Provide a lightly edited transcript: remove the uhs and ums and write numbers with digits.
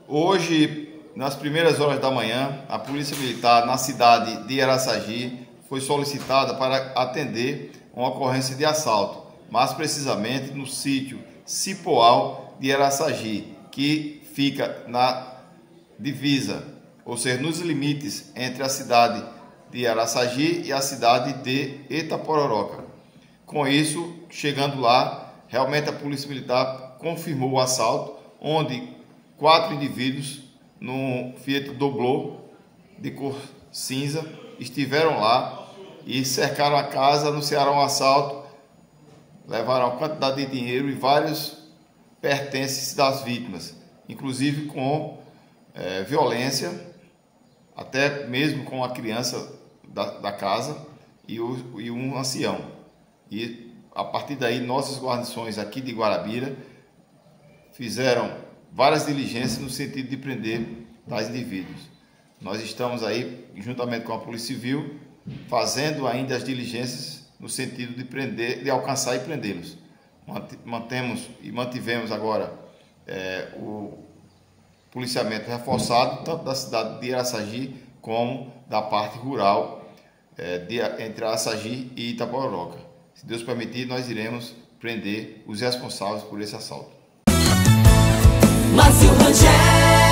Hoje, nas primeiras horas da manhã, a Polícia Militar na cidade de Araçagi foi solicitada para atender uma ocorrência de assalto, mais precisamente no sítio Cipoal de Araçagi, que fica na divisa, ou seja, nos limites entre a cidade de Araçagi e a cidade de Itapororoca. Com isso, chegando lá, realmente a Polícia Militar confirmou o assalto, onde 4 indivíduos num Fiat Doblô de cor cinza estiveram lá e cercaram a casa, anunciaram o assalto, levaram uma quantidade de dinheiro e vários pertences das vítimas, inclusive com violência, até mesmo com a criança da casa e um ancião. E a partir daí, nossas guarnições aqui de Guarabira fizeram várias diligências no sentido de prender tais indivíduos. Nós estamos aí, juntamente com a Polícia Civil, fazendo ainda as diligências no sentido de prender, de alcançar e prendê-los. Mantivemos agora o policiamento reforçado, tanto da cidade de Araçagi como da parte rural entre Araçagi e Itapororoca. Se Deus permitir, nós iremos prender os responsáveis por esse assalto. Márcio Rangel.